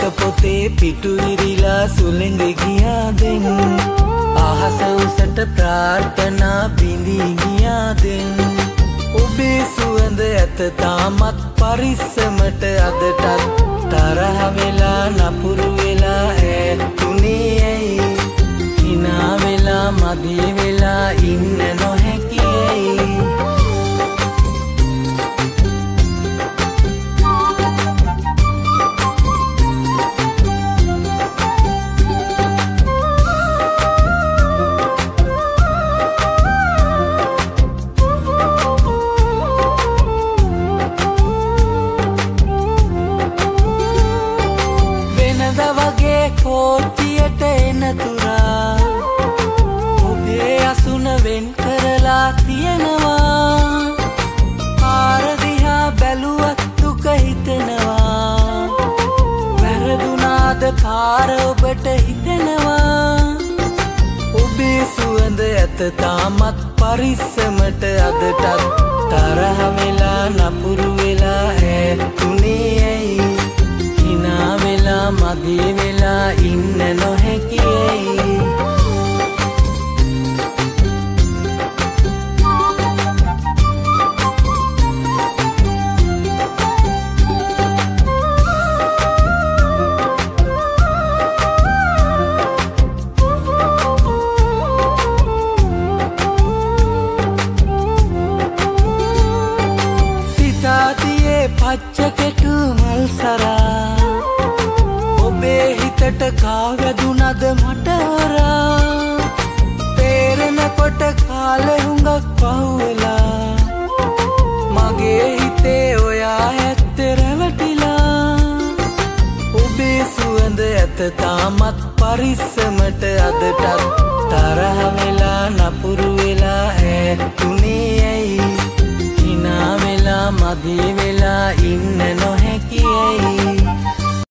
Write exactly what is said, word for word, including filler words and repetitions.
පොතේ පිටු ඉරිලා සුළඟ ගියාදෙන් අහස උසට ප්‍රාර්ථනා බිඳී ගියාදෙන් ඔබේ සුවඳ ඇත තාමත් පරිස්සමට අදටත් තරහ වෙලා නපුරු වෙලා ඈතුනේ ඇයි හිනා වෙලා මදි වෙලා ඉන්න නොහැකි ඇයි කෝටියට එනතුරා ඔබේ අසුන වෙන් කරලා තියෙනවා පාරදිහා බැලුවත් දුක හිතෙනවා වැරදුනාද පාර ඔබට හිතෙනවා ඔබේ සුවඳ ඇත තාමත් පරිස්සමට අදටත් තරහ වෙලා නපුරු වෙලා ඈතුනේ ඇයි හිනා වෙලා මදි වෙලා ඉන්න නොහැකි ඇයි සිතාතියේ පච්ච කෙටු මල් සරා ඔබේ හිතට කාවැදුනද මට හොරා තේරෙනකොට කාලෙ හුඟක් පහුවෙලා මගේ හිතේ ඔයා ඇත්තේ රැවටිලා ඔබේ සුවඳ ඇත තාමත් පරිස්සමට අදටත් තරහ වෙලා නපුරු